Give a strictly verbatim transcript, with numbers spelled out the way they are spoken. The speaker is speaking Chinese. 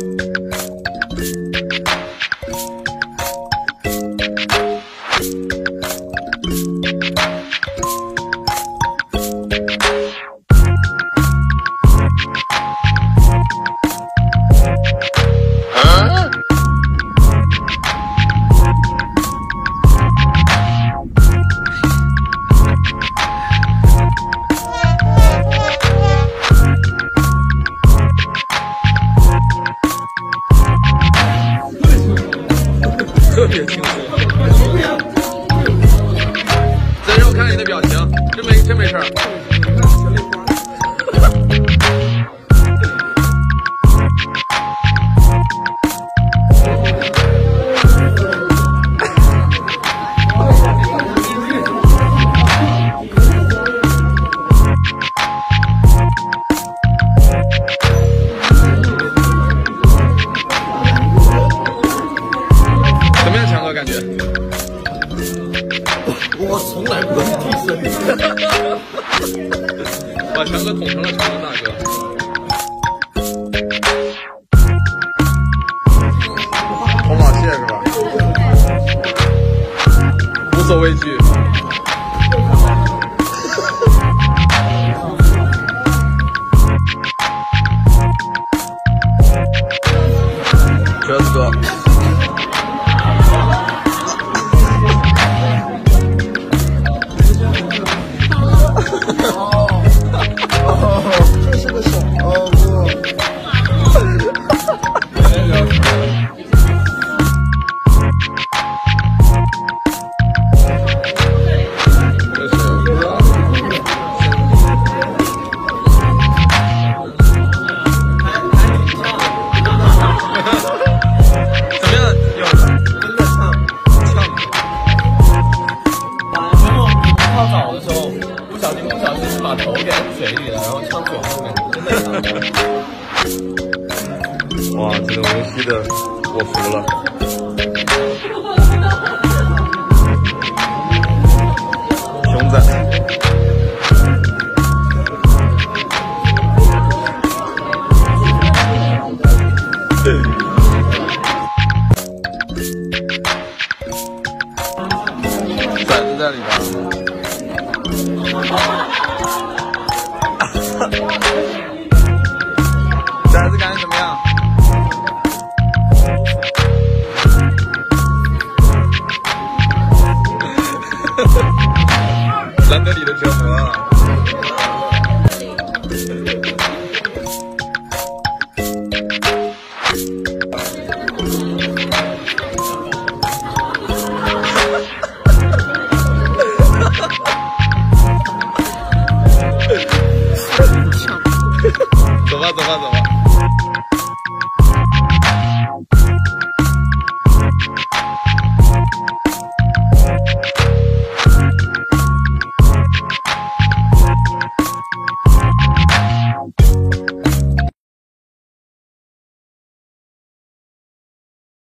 特别轻松。再让我看看你的表情，真没真没事儿。感觉我从来不是替身， 把强哥捅成了长江大哥。 红毛蟹是吧？ 无所畏惧。 折子哥。 这是个小哦不。 把头给水里了，然后呛嘴后面，真的哇，这个无锡的我服了。熊仔。